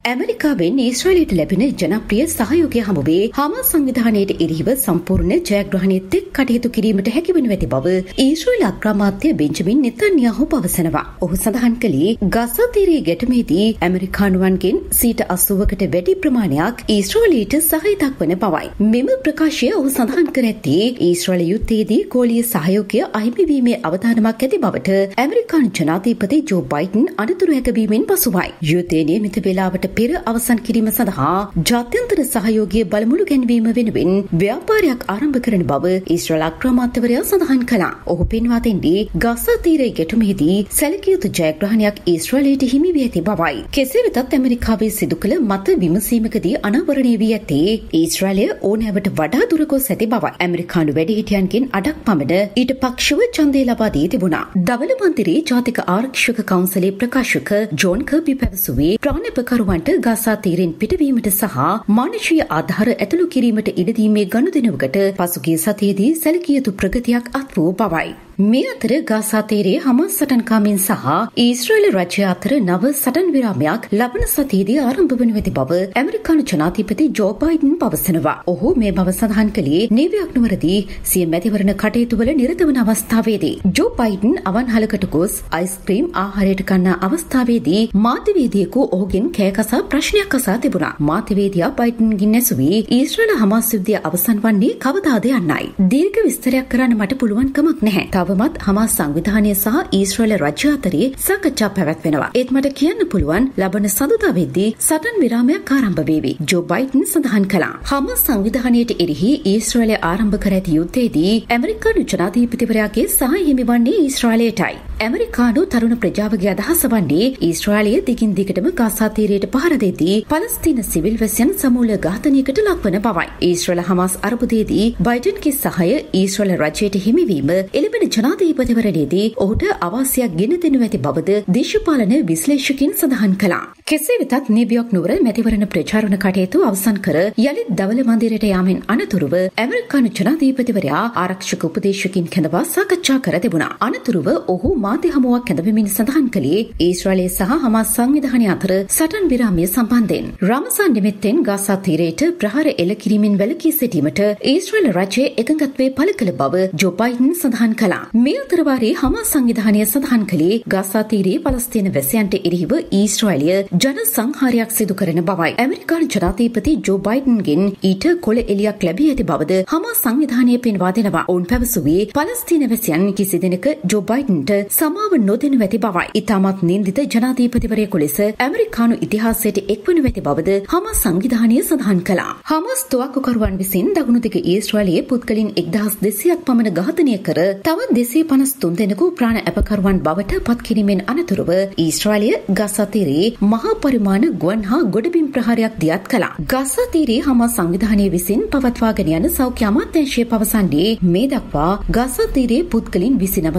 ඇමරිකාවෙන් ඊශ්‍රායලයට ලැබෙන ජනප්‍රිය සහයෝගය හමුවේ හමාස් සංවිධානයට එරෙහිව සම්පූර්ණ ජයග්‍රහණයත් එක්ක කටයුතු කිරීමට හැකිවනු ඇති බව ඊශ්‍රායල අග්‍රාමාත්‍ය බෙන්ජමින් නෙතන්යාහු පවසනවා. ඔහු සඳහන් කළේ ගසා තීරයේ ගැටුමේදී ඇමරිකානුවන්ගෙන් 80%කට වැඩි ප්‍රමාණයක් ඊශ්‍රායලයට සහාය දක්වන බවයි. මෙම ප්‍රකාශය ඔහු සඳහන් කර ඇත්තේ ඊශ්‍රායල යුද්ධයේදී ගෝලීය සහයෝගය අහිමි වීමේ අවධානමක් ඇති බවට ඇමරිකානු ජනාධිපති ජෝ බයිඩන් අනතුරු හැකවීමෙන් පසුවයි. යුද්ධයේ නියමිත වේලාවට පෙර අවසන් කිරීම සඳහා ජාත්‍යන්තර සහයෝගය බලමුළු ගැන්වීම වෙනුවෙන් ව්‍යාපාරයක් ආරම්භ කරන බව ඊශ්‍රායල අග්‍රාමාත්‍යවරයා සඳහන් කළා. ඔහු පෙන්වා දෙන්නේ ගසා තීරයේ ගැටුමේදී සැලකිය යුතු ජයග්‍රහණයක් ඊශ්‍රායලයට හිමි වී ඇති බවයි. කෙසේ වෙතත් ඇමරිකාවේ සිදු කළ මත විමසීමකදී අනාවරණය වී ඇත්තේ ඊශ්‍රායලය ඕනෑවට වඩා දුර ගොස් ඇති බවයි. ඇමරිකානු වැඩිහිටියන්ගෙන් අඩක් පමණ ඊට පක්ෂව ඡන්දය ලබා දී තිබුණා. දවල මන්දිරේ ජාතික ආරක්ෂක කවුන්සිලේ ප්‍රකාශක ජෝන් කර්බි පැවසුවේ ප්‍රාණපකරුවන්ට ගසා තීරෙන් පිටවීමට සහ මානුෂීය ආධාර ඇතුළු කිරීමට ඉඩ දීමේ ගනුදෙනුවකට පසුගිය සතියේදී සැලකිය යුතු ප්‍රගතියක් අත් වූ බවයි. මේ අතර ගසා තීරයේ හමාස් සටන්කාමීන් සහ ඊශ්‍රායල රජය අතර නව සටන් විරාමයක් ලබන සතියේදී ආරම්භ වනු ඇති බව ඇමරිකානු ජනාධිපති ජෝ බයිඩන් පවසනවා. ඔහු මේ බව සඳහන් කළේ නිව්යෝක් නුවරදී සිය මැතිවරණ කටයුතු වල නිරත වන අවස්ථාවේදී. ජෝ බයිඩන් අවන්හලකට ගොස් අයිස්ක්‍රීම් ආහාරයට ගන්නා අවස්ථාවේදී මාධ්‍යවේදියෙකු ඔහුගෙන් කෑකසා ප්‍රශ්නයක් අසා තිබුණා. මාධ්‍යවේදියා බයිඩන්ගෙන් ඇසුවේ ඊශ්‍රායල හමාස් යුද්ධය අවසන් වන්නේ කවදාද යන්නයි. දීර්ඝ විස්තරයක් කරන්න මට පුළුවන් කමක් නැහැ. තවමත් හමාස් සංවිධානය සහ ඊශ්‍රායල රජය අතරේ සාකච්ඡා පැවැත්වෙනවා. ඒත් මට කියන්න පුළුවන් ලබන සඳුදා වෙද්දී සටන් විරාමයක් ආරම්භ වේවි. ජෝ බයිඩන් සඳහන් කළා. හමාස් සංවිධානයට එරෙහි ඊශ්‍රායලය ආරම්භ කර ඇති යුද්ධයේදී ඇමරිකානු ජනාධිපතිවරයාගේ සහාය හිමිවන්නේ ඊශ්‍රායලයටයි. ඇමරිකානු තරුණ ප්‍රජාවගේ අදහස වන්නේ ඊශ්‍රායලය දිගින් දිගටම ගසා තීරයට පහර දෙදී පලස්තීන සිවිල් වැසියන් සමූල ඝාතනයකට ලක්වන බවයි. ඊශ්‍රායල හමාස් අර්බුදයේදී බයිඩන්ගේ සහාය ඊශ්‍රායල රජයට හිමිවීම එළඹෙන ජනාධිපතිවරණයේදී ඔහුට අවාසියක් ගෙන දෙනු ඇති බවද දේශපාලන විශ්ලේෂකයින් සඳහන් කළා. කෙසේ වෙතත් නිව්යෝක් නුවර මැතිවරණ ප්‍රචාරණ කටයුතු අවසන් කර යළිත් දවල මන්දිරයට යාමෙන් අනතුරුව ඇමරිකානු ජනාධිපතිවරයා ආරක්ෂක උපදේශකයින් කැඳවා සාකච්ඡා කර තිබුණා. අනතුරුව ඔහු මාධ්‍ය හමුවක් කැඳවමින් සඳහන් කළේ ඊශ්‍රායලය සහ හමාස් සංවිධානය අතර සටන් විරාමය සම්බන්ධයෙන් රමසාන් නිමිත්තෙන් ගසා තීරයට ප්‍රහාර එල්ල කිරීමෙන් වැළකී සිටීමට ඊශ්‍රායල රජය එකඟත්වයේ පළ කළ බව ජෝ බයිඩන් සඳහන් කළා. මේ අතරවාරයේ හමාස් සංවිධානය සඳහන් කළේ ගසා තීරයේ පලස්තීන වැසියන්ට එරෙහිව ඊශ්‍රායලය ජන සංහාරයක් සිදු කරන බවයි. ඇමරිකානු ජනාධිපති ජෝ බයිඩන්ගෙන් ඊට කොළ එලියක් ලැබී ඇති බවද හමාස් සංවිධානය පෙන්වා දෙනවා. ඔවුන් පැවසුවේ පලස්තීන වැසියන් කිසි දිනක ජෝ බයිඩන්ට සමාව නොදෙනු ඇති බවයි. ඉතාමත් නින්දිත ජනාධිපතිවරයෙකු ලෙස ඇමරිකානු ඉතිහාසයට එක්වනු ඇති බවද හමාස් සංවිධානය සඳහන් කළා. හමාස් තුවක්කුකරුවන් විසින් දකුණු දිග ඊශ්‍රායලයේ පුද්ගලයන් 1200ක් පමණ ඝාතනය කර තවත් 253 දෙනෙකු ප්‍රාණ අපකරුවන් බවට පත් කිරීමෙන් අනතුරුව ඊශ්‍රායලය ගසා තීරයේ මහා පරිමාණ ගුවන් හා ගොඩබිම් ප්‍රහාරයක් දියත් කළා. ගසා තීරයේ හමාස් සංවිධානය විසින් පවත්වාගෙන යන සෞඛ්‍ය අමාත්‍යාංශය පවසන්නේ මේ දක්වා ගසා තීරයේ පුද්ගලයන්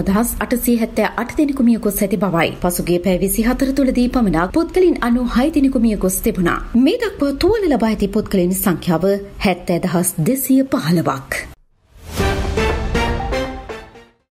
29878 දෙනෙකු මිය ගොස් ඇති බවයි. පසුගිය පැය 24 තුළදී පමණක් පුද්ගලයන් 96 දෙනෙකු මිය ගොස් තිබුණා. මේ දක්වා තුවාල ලබා ඇති පුද්ගලයන් සංඛ්‍යාව 70215ක්.